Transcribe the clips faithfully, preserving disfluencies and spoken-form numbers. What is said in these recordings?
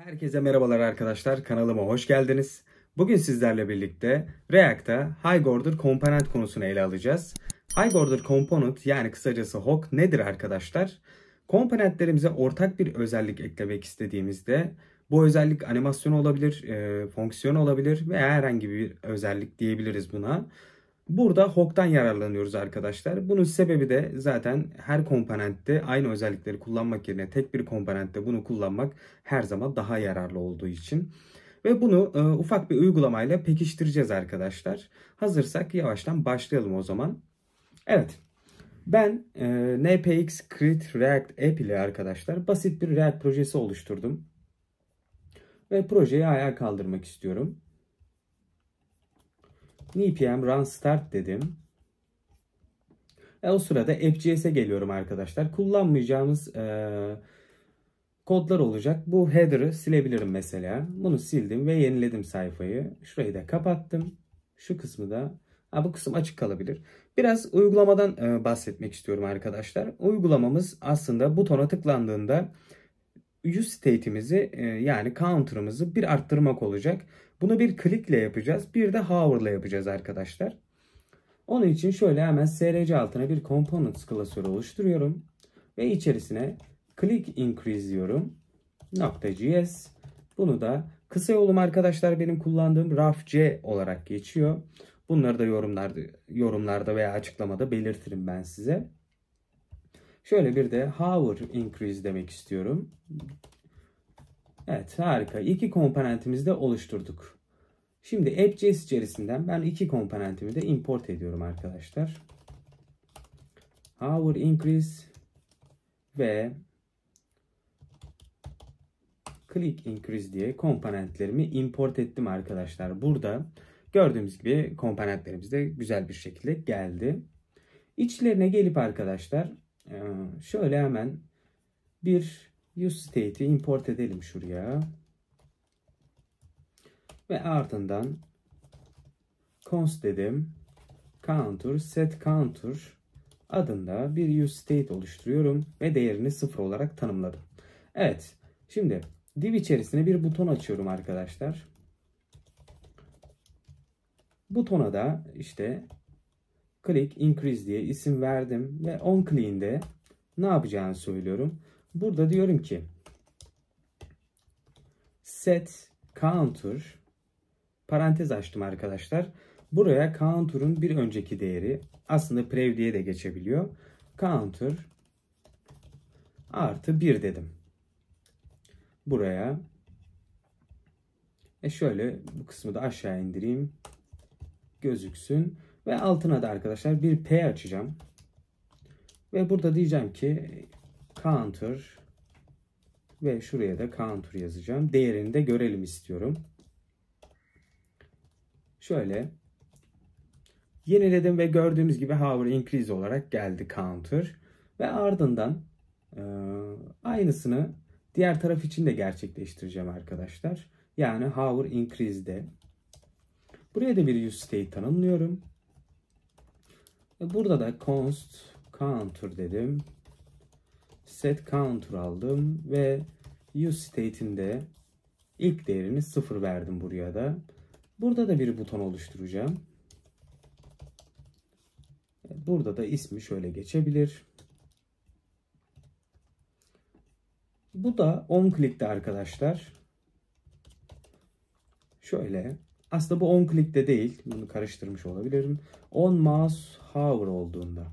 Herkese merhabalar arkadaşlar, kanalıma hoş geldiniz. Bugün sizlerle birlikte React'ta High Order Component konusunu ele alacağız. High Order Component, yani kısacası H O C nedir arkadaşlar? Komponentlerimize ortak bir özellik eklemek istediğimizde bu özellik animasyon olabilir, e, fonksiyon olabilir veya herhangi bir özellik diyebiliriz buna. Burada H O C'tan yararlanıyoruz arkadaşlar. Bunun sebebi de zaten her komponentte aynı özellikleri kullanmak yerine tek bir komponentte bunu kullanmak her zaman daha yararlı olduğu için. Ve bunu e, ufak bir uygulamayla pekiştireceğiz arkadaşlar. Hazırsak yavaştan başlayalım o zaman. Evet. Ben e, N P X Create React App ile arkadaşlar basit bir React projesi oluşturdum. Ve projeyi ayağa kaldırmak istiyorum. npm run start dedim. E, o sırada app.js'e geliyorum arkadaşlar. Kullanmayacağımız e, kodlar olacak. Bu header'ı silebilirim mesela. Bunu sildim ve yeniledim sayfayı. Şurayı da kapattım. Şu kısmı da. Ha, bu kısım açık kalabilir. Biraz uygulamadan e, bahsetmek istiyorum arkadaşlar. Uygulamamız aslında butona tıklandığında use state'imizi e, yani counter'ımızı bir arttırmak olacak. Bunu bir click'le yapacağız. Bir de hover'la yapacağız arkadaşlar. Onun için şöyle hemen src altına bir components klasörü oluşturuyorum. Ve içerisine click increase diyorum. .js. Bunu da kısa yolum arkadaşlar benim kullandığım roughc olarak geçiyor. Bunları da yorumlarda, yorumlarda veya açıklamada belirtirim ben size. Şöyle bir de hover increase demek istiyorum. Evet, harika. İki komponentimizi de oluşturduk. Şimdi app.js içerisinden ben iki komponentimi de import ediyorum arkadaşlar. Hover increase ve click increase diye komponentlerimi import ettim arkadaşlar. Burada gördüğümüz gibi komponentlerimiz de güzel bir şekilde geldi. İçlerine gelip arkadaşlar şöyle hemen bir use state'i import edelim şuraya. Ve ardından const dedim. Counter set counter adında bir use state oluşturuyorum ve değerini sıfır olarak tanımladım. Evet. Şimdi div içerisine bir buton açıyorum arkadaşlar. Butona da işte click increase diye isim verdim ve on click'inde ne yapacağını söylüyorum. Burada diyorum ki set counter parantez açtım arkadaşlar. Buraya counter'ın bir önceki değeri, aslında prev diye de geçebiliyor. Counter artı bir dedim. Buraya. E şöyle bu kısmı da aşağı indireyim. Gözüksün. Ve altına da arkadaşlar bir P açacağım. Ve burada diyeceğim ki counter ve şuraya da counter yazacağım. Değerini de görelim istiyorum. Şöyle yeniledim ve gördüğümüz gibi hover increase olarak geldi counter. Ve ardından e, aynısını diğer taraf için de gerçekleştireceğim arkadaşlar. Yani hover increase'de. Buraya da bir use state tanımlıyorum. Burada da const counter dedim. Set counter aldım ve use state'in de ilk değerini sıfır verdim buraya da. Burada da bir buton oluşturacağım. Burada da ismi şöyle geçebilir. Bu da on click'te arkadaşlar. Şöyle. Aslında bu on click'te değil. Bunu karıştırmış olabilirim. On mouse hover olduğunda.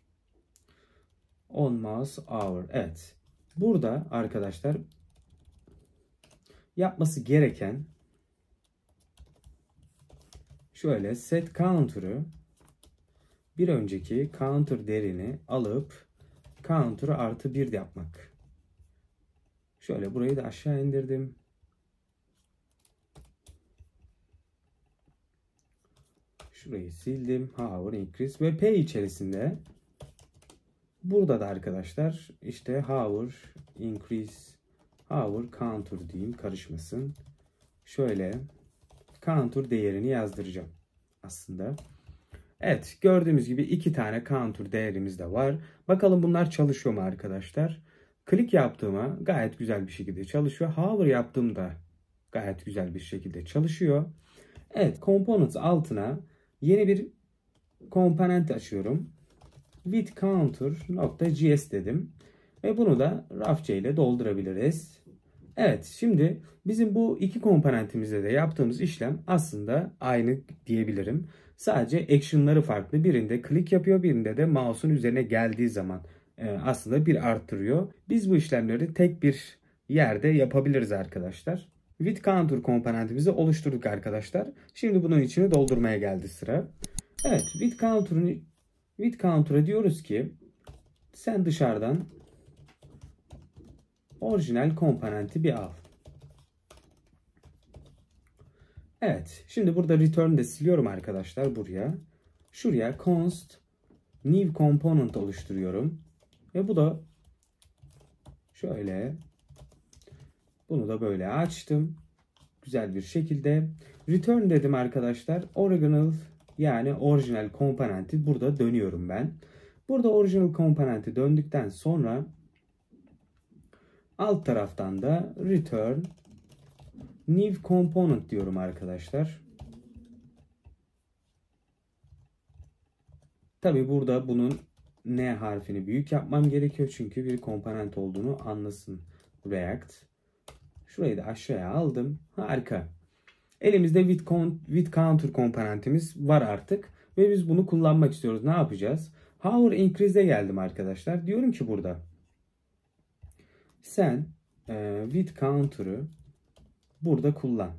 On mouse hover. Evet. Burada arkadaşlar yapması gereken şöyle set counter'ı bir önceki counter değerini alıp counter'ı artı bir yapmak. Şöyle burayı da aşağı indirdim. Şurayı sildim. Hover increase ve P içerisinde burada da arkadaşlar işte hover increase hover counter diyeyim, karışmasın. Şöyle counter değerini yazdıracağım aslında. Evet, gördüğümüz gibi iki tane counter değerimiz de var. Bakalım bunlar çalışıyor mu arkadaşlar? Klik yaptığıma gayet güzel bir şekilde çalışıyor. Hover yaptığımda gayet güzel bir şekilde çalışıyor. Evet, Components altına yeni bir komponent açıyorum. widthCounter.js dedim. Ve bunu da rafça ile doldurabiliriz. Evet, şimdi bizim bu iki komponentimizde de yaptığımız işlem aslında aynı diyebilirim. Sadece action'ları farklı. Birinde klik yapıyor, birinde de mouse'un üzerine geldiği zaman e, aslında bir arttırıyor. Biz bu işlemleri tek bir yerde yapabiliriz arkadaşlar. WidthCounter komponentimizi oluşturduk arkadaşlar. Şimdi bunun içini doldurmaya geldi sıra. Evet, WidthCounter'ın WidthCounter'a diyoruz ki sen dışarıdan orijinal komponenti bir al. Evet. Şimdi burada return de siliyorum arkadaşlar buraya. Şuraya const new component oluşturuyorum. Ve bu da şöyle. Bunu da böyle açtım. Güzel bir şekilde. Return dedim arkadaşlar. Original yani orijinal komponenti burada dönüyorum ben. Burada orijinal komponenti döndükten sonra alt taraftan da return new component diyorum arkadaşlar. Tabi burada bunun N harfini büyük yapmam gerekiyor. Çünkü bir komponent olduğunu anlasın React. Şurayı da aşağıya aldım. Harika. Elimizde WidthCounter komponentimiz var artık. Ve biz bunu kullanmak istiyoruz. Ne yapacağız? Hover Increase'e geldim arkadaşlar. Diyorum ki burada sen e, WidthCounter'ı burada kullan.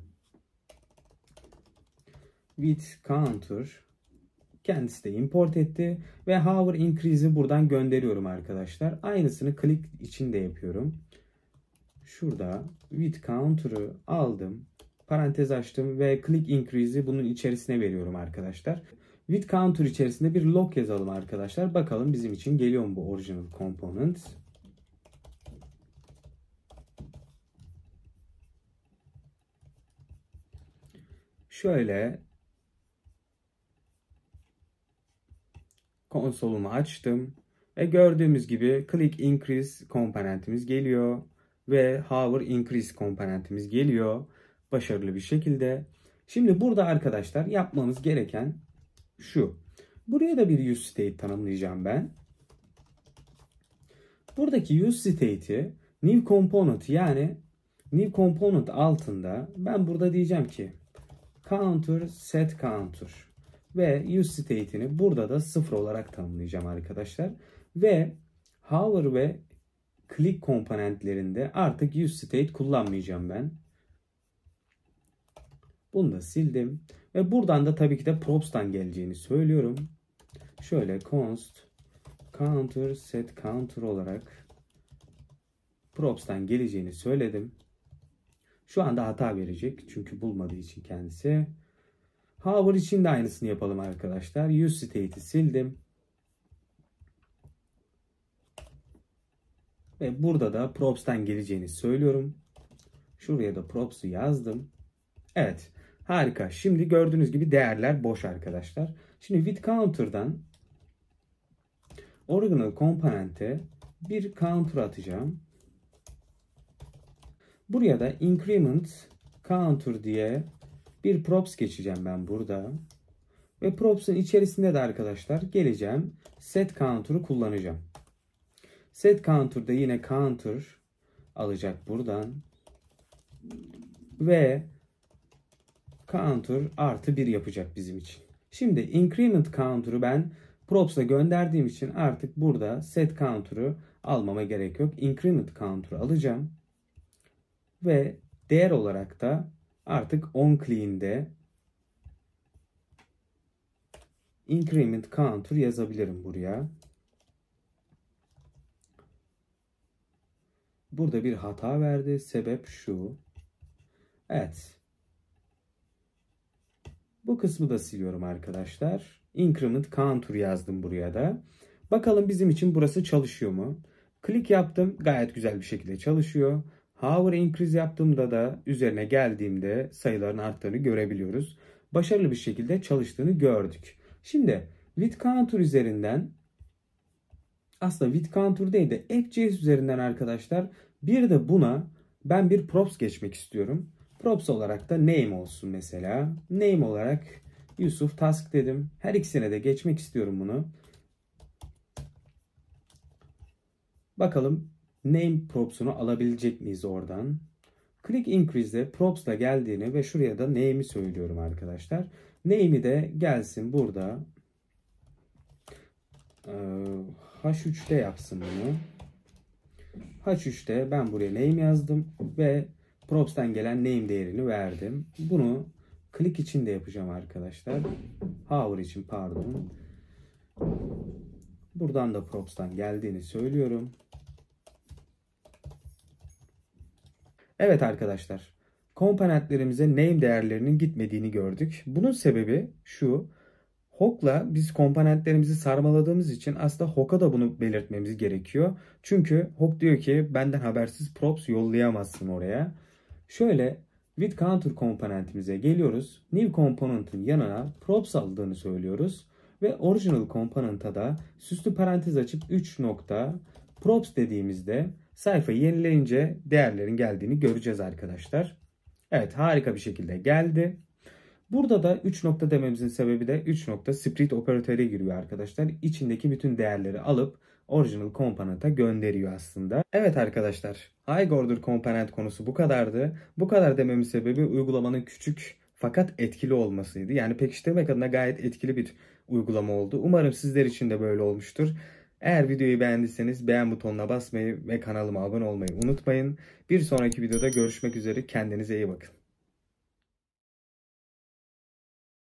WidthCounter kendisi de import etti ve Hover Increase'i buradan gönderiyorum arkadaşlar. Aynısını click için de yapıyorum. Şurada WidthCounter'ı aldım. Parantez açtım ve click increase'i bunun içerisine veriyorum arkadaşlar. WidthCounter içerisinde bir log yazalım arkadaşlar. Bakalım bizim için geliyor mu bu original component. Şöyle konsolumu açtım ve gördüğümüz gibi click increase komponentimiz geliyor ve hover increase komponentimiz geliyor başarılı bir şekilde. Şimdi burada arkadaşlar yapmamız gereken şu. Buraya da bir use state tanımlayacağım ben. Buradaki use state'i new component yani new component altında ben burada diyeceğim ki counter set counter ve use state'ini burada da sıfır olarak tanımlayacağım arkadaşlar. Ve hover ve click komponentlerinde artık use state kullanmayacağım ben. Bunu da sildim. Ve buradan da tabii ki de props'tan geleceğini söylüyorum. Şöyle const counter set counter olarak props'tan geleceğini söyledim. Şu anda hata verecek çünkü bulmadığı için kendisi. Hover için de aynısını yapalım arkadaşlar. Use state'i sildim. Ve burada da props'tan geleceğini söylüyorum. Şuraya da props'u yazdım. Evet. Harika. Şimdi gördüğünüz gibi değerler boş arkadaşlar. Şimdi WidthCounter'dan original komponente bir counter atacağım. Buraya da increment counter diye bir props geçeceğim ben burada. Ve props'un içerisinde de arkadaşlar geleceğim. Set counter'ı kullanacağım. Set counter'da yine counter alacak buradan. Ve counter artı bir yapacak bizim için. Şimdi increment counter'ı ben props'a gönderdiğim için artık burada set counter'ı almama gerek yok. Increment counter'ı alacağım. Ve değer olarak da artık onClean'de increment counter yazabilirim buraya. Burada bir hata verdi. Sebep şu. Evet. Bu kısmı da siliyorum arkadaşlar. Increment counter yazdım buraya da. Bakalım bizim için burası çalışıyor mu? Klik yaptım. Gayet güzel bir şekilde çalışıyor. Hover increase yaptığımda da üzerine geldiğimde sayıların arttığını görebiliyoruz. Başarılı bir şekilde çalıştığını gördük. Şimdi WidthCounter üzerinden aslında with contour değil de app.js üzerinden arkadaşlar bir de buna ben bir props geçmek istiyorum. Props olarak da name olsun mesela. Name olarak Yusuf Task dedim. Her ikisine de geçmek istiyorum bunu. Bakalım name props'unu alabilecek miyiz oradan? Click increase'de props'la geldiğini ve şuraya da name'i söylüyorum arkadaşlar. Name'i de gelsin burada. H üç'te yapsın bunu. H üç'te ben buraya name yazdım ve props'tan gelen name değerini verdim. Bunu click için de yapacağım arkadaşlar. Hover için pardon. Buradan da props'tan geldiğini söylüyorum. Evet arkadaşlar. Komponentlerimize name değerlerinin gitmediğini gördük. Bunun sebebi şu. Hook'la biz komponentlerimizi sarmaladığımız için aslında Hook'a da bunu belirtmemiz gerekiyor. Çünkü Hook diyor ki benden habersiz props yollayamazsın oraya. Şöyle with counter komponentimize geliyoruz. New component'ın yanına props aldığını söylüyoruz. Ve original component'a da süslü parantez açıp üç nokta props dediğimizde sayfayı yenileyince değerlerin geldiğini göreceğiz arkadaşlar. Evet, harika bir şekilde geldi. Burada da üç nokta dememizin sebebi de üç nokta split operatöre giriyor arkadaşlar. İçindeki bütün değerleri alıp original component'a gönderiyor aslında. Evet arkadaşlar, high order component konusu bu kadardı. Bu kadar dememin sebebi uygulamanın küçük fakat etkili olmasıydı. Yani pekiştirmek adına gayet etkili bir uygulama oldu. Umarım sizler için de böyle olmuştur. Eğer videoyu beğendiyseniz beğen butonuna basmayı ve kanalıma abone olmayı unutmayın. Bir sonraki videoda görüşmek üzere. Kendinize iyi bakın.